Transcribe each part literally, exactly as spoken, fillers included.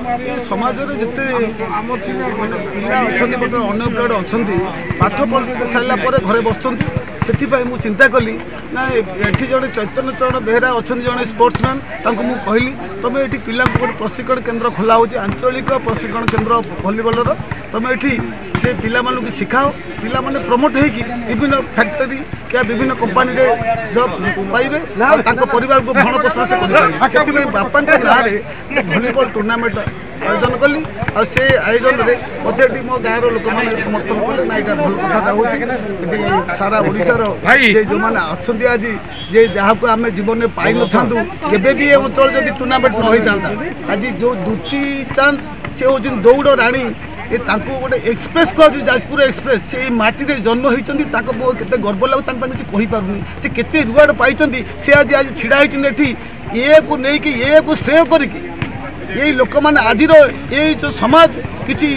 समाज जिते पिला अच्छा अनएम्प्लॉयड अच्छा पाठ पढ़ सारा घरे बस से मुझे चिंता कली ना ये जड़े चैतन्य चरण बेहरा अच्छा जड़े स्पोर्ट्समैन मुझे कहली तुम ये पिला गोटे प्रशिक्षण केन्द्र खोला हो आंचलिक प्रशिक्षण केन्द्र भलीबॉलर तुम ये पिला मानू शिखाओ पिला माने प्रमोट होगी विभिन्न फैक्टरी क्या विभिन्न कंपनी रे जॉब पाइबे परिवार को भरण पोषण से करें बापा ना भलीबॉल टूर्नामेंट आयोजन कली और से आयोजन में मत मो गाँव लोक मैंने समर्थन कले ना यहाँ भल कथा हूँ सारा ओडिशार जो मैंने अच्छा आज जे जहाँ को आम जीवन में पाई न था केवे भी अंचल जब टूर्नामेंट न होता आज जो दूती चांद से हूँ दौड़ राणी ये गोटे एक्सप्रेस कह जाजपुर एक्सप्रेस से माटी जन्म होती केते गर्व लगू किसी कहीपरूनी से केते रिवार्ड पाई से आज आज छिड़ा होती ये को लेकिन ये को श्रेय करके यही लोक मैंने आज ये जो समाज किसी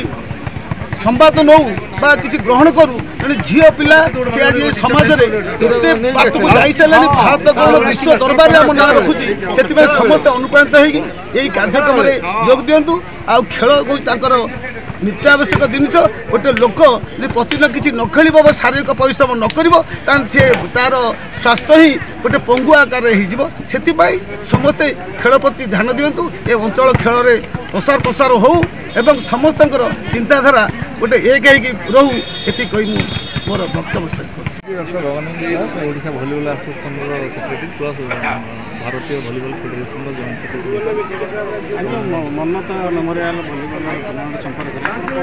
संवाद नौ बा किसी ग्रहण करूँ जड़े झील पिला से आज ये समाज में बात को जा सारे भारत कौन विश्व दरबार आम ना रखुची से समस्त अनुप्राणित होगी यही कार्यक्रम में जोग दिंतु आउ खेल नित्यावश्यक जिनस गोटे लोक प्रतिदिन किसी न खेल शारीरिक परिश्रम न कर तार स्वास्थ्य ही गोटे पंगु आकार से समस्ते खेल प्रति ध्यान दिंतु ये अंचल खेल में प्रसार प्रसार हो एवं समस्त चिंताधारा गोटे एक रू ये कही मोर वक्तव्य शेष कर doctor Gagnendra Odisha volleyball association secretary plus भारतीय volleyball federation joint secretary Manmath memorial volleyball tournament संपर्क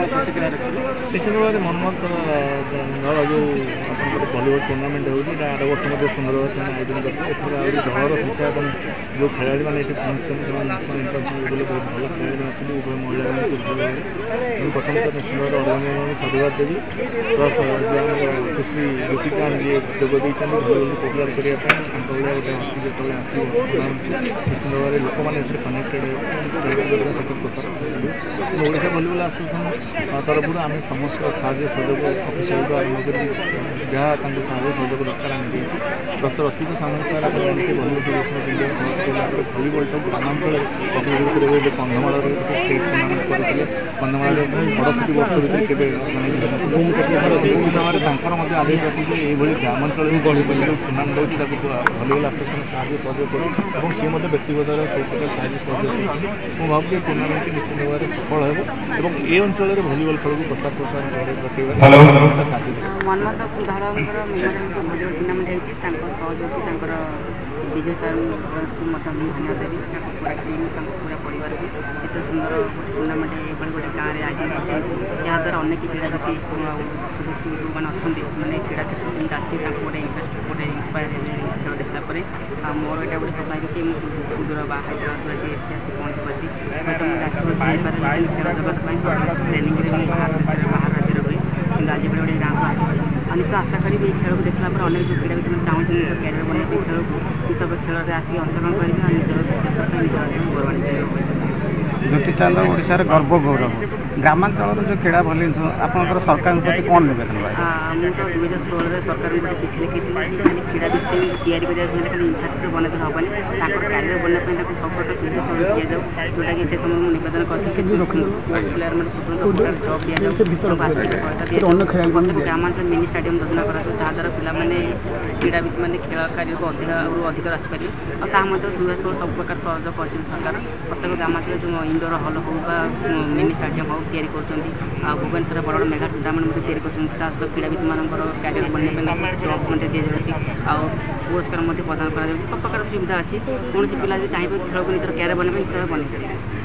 निश्चित भाव में मन्मथ दल जो भलीबॉल टूर्नामेंट होती आठ वर्ष मध्य सुंदर भाव आयोजन करते दलर संख्या और जो खेलाड़ी मैंने ये पहुँचते नेशनल इंटरनेशनल बहुत भल खेलाड़ी अच्छे उभय महिला प्रथम तो निश्चित भाव ऑर्गेनाइजेशन साधुवाद देवी प्लस जो सुश्री ज्योति चांद जी जोग भलीबॉल पपुलर करने गोटे हस्ती जो आसो निश्चित भाव में लोक मैंने कनेक्टेड प्रसार ओडिशा भलीबॉल एसोसिएशन तरफ आम समस्त साहय सहयोग अफिसियल आरम्भ कर जहाँ साहय सहयोग दरकार आम देती डॉक्टर अच्युत सामंत सार आप जानते भलीबॉल फेडरेशन ऑफ इंडिया समस्त भलीबॉल ग्रामांचल अभिवृद्धि करेंगे कंधमाल स्टेट टूर्नामेंट करते कंधमाल बड़सठी वर्ष भितर निश्चित भाव में आदेश अच्छी ये ग्रामांचल टूर्नामेंट होती भलीबॉल एसोसिएशन साहय सहयोग करूँ सी व्यक्तिगत सब प्रकार साहय सहयोग कर भावी टूर्नामेंट निश्चित भाव में सफल हो ये अंचल भलीबॉल खेल को प्रसार प्रसार मन्मथ धारा मेमोरियल भलीबॉल टूर्नामेंट होती सहयोगी विजय सार को धन्यवाद देवी पूरा टीम पूरा परिवार को जिते सुंदर टूर्नामेंट ये गोटे गाँव में आयोजन कर याद्वारा अनेक क्रीड़ावित सदस्य जो मैंने अच्छा मैंने क्रीड़ा क्षेत्र में आसी गोटे इंटरेस्ट गोटे इंस्पायर खेल देखला मोर यहाँ गोटे सौभाग्य कि सुदूर बा हैदराबाद जी आसी पहुँची पार्टी हूँ तो मुझे जाजपुर जापारे खेल जगत ट्रेनिंग में बाहर देश बाहर राज्य रही कि आज गोटे गाँव को आसी निश्चित आशा करी खेल को देखला अनेक जो क्रीड़ावित मैंने चाहते निज कैरियर बनने खेल को निश्चित खेल में आसिक अंशग्रहण करेंगे निज देश निज गौरवान्वित ज्योति चांद ओडिशार गर्व गौरव ग्रामांचल जो क्रीड़ा भली आपंकर सरकार प्रति कौन निवेदन मुझे तो दुई हजार षोल सरकार गोटे चिठी लिखी खाली क्रीड़ावित या खाली इन्फ्रास्ट्रक्चर बनते हेनी क्यारियर बनने सब प्रकार सुविधा सहयोग दि जाऊ जोटा कि से समय मुझे निवेदन करी प्लेयर मैंने स्वतंत्र जॉब दि जाऊ आर्थिक सहायता दि जाऊ प्रत्येक ग्रामांचल मिनी स्टाडियम योजना कराद्वारा पिलाने क्रीड़ावित मैंने खेल कार्य को अधिक अधिक आसपारे और दुई हजार षोल सब प्रकार सहयोग कर सरकार प्रत्येक ग्रामांचल जो इंडोर हल हो मिनी स्टाडियम हो तैयारी कर भुवनेश्वर बड़ बड़ मेगा टूर्नामेंट तैयारी कर क्रीड़ावित मानकर क्यारियर बनने जॉब दि जाऊँगी आउ पुरस्कार प्रदान कर सब प्रकार सुविधा अच्छी कौन पिला चाहिए खेल को निजर क्यारियर बनने निश्चित भाव बन